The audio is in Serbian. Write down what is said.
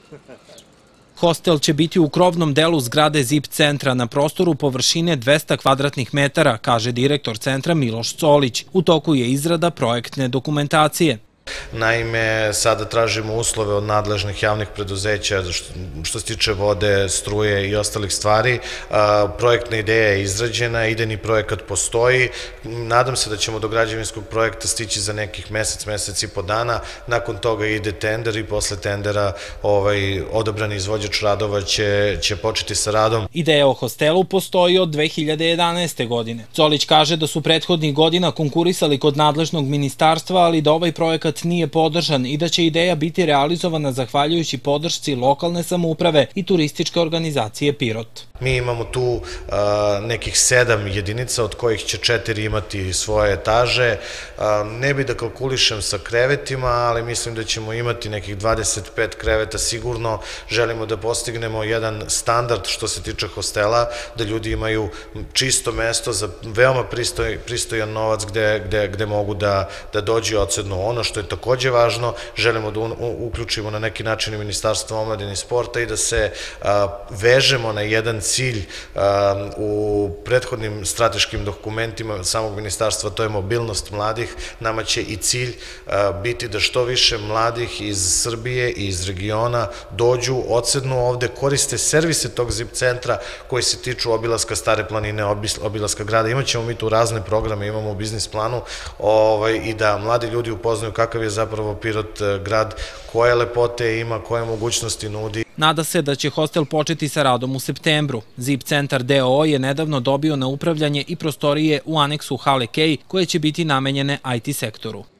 Hostel će biti u krovnom delu zgrade ZIP centra na prostoru površine 200 kvadratnih metara, kaže direktor centra Miloš Colić. U toku je izrada projektne dokumentacije. Naime, sada tražimo uslove od nadležnih javnih preduzeća što se tiče vode, struje i ostalih stvari. Projektna ideja je izrađena, idejni projekat postoji. Nadam se da ćemo do građevinskog projekta stići za nekih mesec i po dana. Nakon toga ide tender i posle tendera odabrani izvođač radova će početi sa radom. Ideja o hostelu postoji od 2011. godine. Colić kaže da su prethodnih godina konkurisali kod nadležnog ministarstva, ali da ovaj projekat nije podržan i da će ideja biti realizovana zahvaljujući podršci lokalne samouprave i turističke organizacije Pirot. Mi imamo tu nekih 7 jedinica, od kojih će 4 imati svoje etaže. Ne bi da kalkulišem sa krevetima, ali mislim da ćemo imati nekih 25 kreveta sigurno. Želimo da postignemo jedan standard što se tiče hostela, da ljudi imaju čisto mesto za veoma pristojan novac gde mogu da dođu i odsednu. Ono što je takođe važno, želimo da uključimo na neki način i Ministarstvo omladine i sporta i da se vežemo na jedan cilj u prethodnim strateškim dokumentima samog ministarstva, to je mobilnost mladih. Nama će i cilj biti da što više mladih iz Srbije i iz regiona dođu, odsednu ovde, koriste servise tog ZIP centra koji se tiču obilaska Stare planine, obilaska grada. Imaćemo mi tu razne programe, imamo u biznis planu i da mladi ljudi upoznaju kakav je zapravo Pirot grad, koje lepote ima, koje mogućnosti nudi. Nada se da će hostel početi sa radom u septembru. ZIP centar DOO je nedavno dobio na upravljanje i prostorije u aneksu hale Kej koje će biti namenjene IT sektoru.